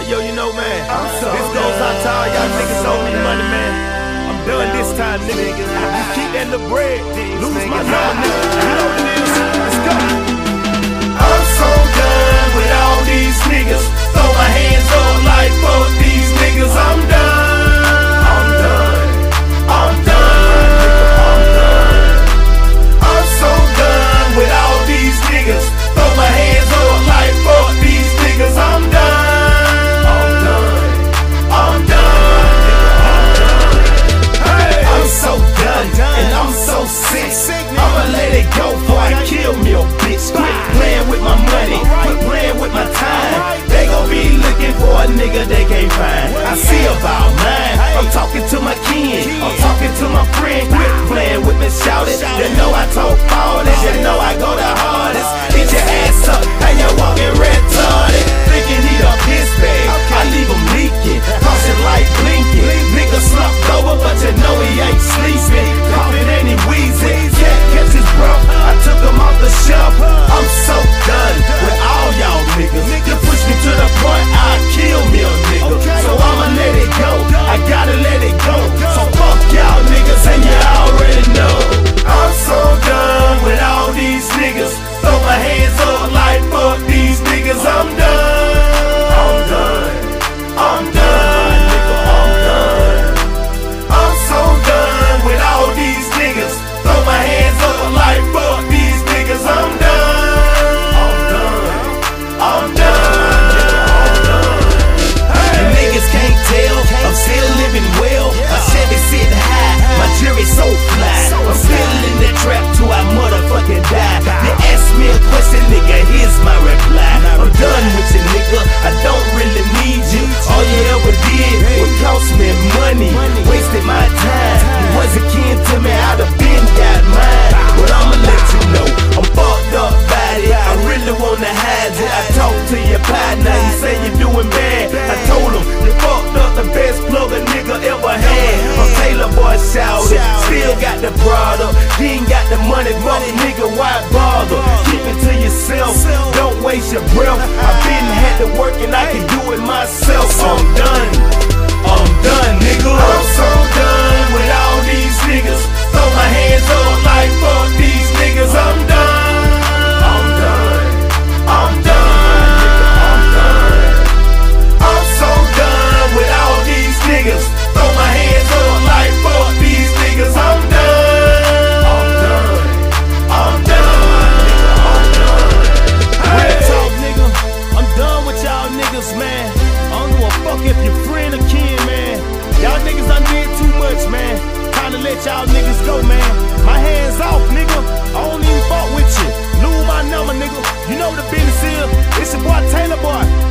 Yo, you know, man, this goes out to all y'all niggas owe me money, man. I'm done this time, nigga. You keep that little bread, lose my number, nigga. You know what it is? Let's go. I'm so done with all these niggas. Throw my hands up like fuck these niggas. I'm done. I'm done. I'm done. I'm done. I'm so done with all these niggas. Throw my hands up like fuck these niggas. I'm done. I'ma let it go before I kill me, oh bitch. Quit playing with my money, quit playing with my time. They gon' be looking for a nigga they can't find. I see about mine. I'm talking to my kin, I'm talking to my friend. Quit playing with me, shout it. You know I talk all this, you know I go the hardest. Get your ass up, and you walking retarded. Thinking he a piss bag, I leave him leaking. Caution light blinking. Nigga slumped over, but you know he ain't sleeping. Coughing and he wheezing. Can't catch his breath, I took him off the shelf. I'm so done with all y'all niggas. You push me to the point, I'll kill me a nigga. So I'ma let it go, I gotta let it go. So fuck y'all niggas and you already know. I'm so done with all these niggas. Throw my hands up like fuck these niggas. I'm done. I'm done. I'm done, nigga, I'm done. I'm so done with all these niggas. Throw my hands up like fuck these niggas. I'm done. I'm done. I'm done, nigga, I'm done. Hey. You niggas can't tell, I'm still living well. My Chevy sitting high, my jury so fly. I'm still in the trap till I motherfucking die. You ask me a question, nigga, here's my reply. I'm done with you, nigga, I don't really need you. All you ever did was cost me money, wasted my time. You wasn't kin to me, I'd have been got mine. But I'ma let you know, I'm fucked up about it. I really wanna hide it. I talked to your partner, he say you're doing bad. I told him, you fucked up the best plug a nigga ever had. I'm taylorboi shouted, still got the product. You ain't got the money, nigga, why bother? Keep it to yourself, don't waste your breath. I've been had to work and I can do it myself. I'm done, nigga. I'm so done with all these niggas. Throw my hands up like fuck these niggas. I'm done. I'm done. I'm done, nigga. I'm done. I'm so done with all these niggas. Throw my hands up like fuck these niggas. I'm done. I'm done. I'm done, nigga. I'm done. Real talk, nigga. I'm done with y'all niggas, man. I don't give a fuck if you're friend or kin, man. Y'all niggas done did too much, man. Time to let y'all niggas go, man. My hands off, nigga. I don't even fuck with you. Lose my number, nigga. You know what the business is. It's your boy taylorboi.